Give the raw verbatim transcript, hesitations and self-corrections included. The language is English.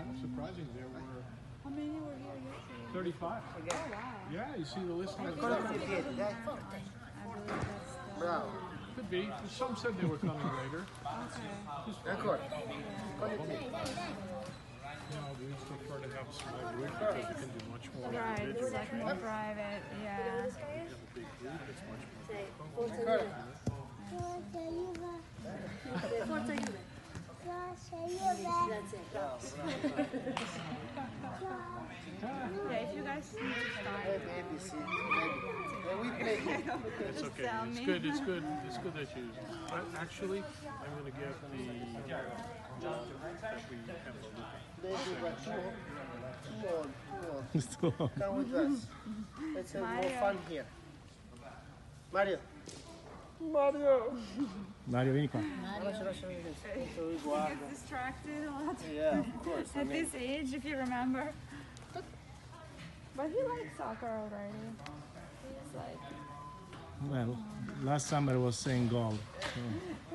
kind of surprising. There were How many were here yesterday? thirty-five. Oh, wow. Yeah, you see the list on the Ancora top. più piedi, dai. I believe that's the... Bravo. Could be. Some said they were coming later. Okay. Just Ancora. No, we just prefer to have a small group because we can do much more Right, it's individual. like more private, yeah. We have a big group, it's much more difficult. Ancora. Forza Juve. Yeah, if you guys need to start, Hey, baby, see, baby. And we play here. It's just okay. tell It's me. good. It's good. It's good that you. But actually, I'm going to get the uh, that we have a look. Baby, but too, too old, too old. Come with us. Let's have more Mario. fun here. Mario. Mario. Mario, vieni qua. Lascia, lascia vedere. Tutto he riguardo. gets distracted a lot. Yeah, of course. I At mean, this age, if you remember. But he likes soccer already. He's like, Well, last summer was saying golf. So.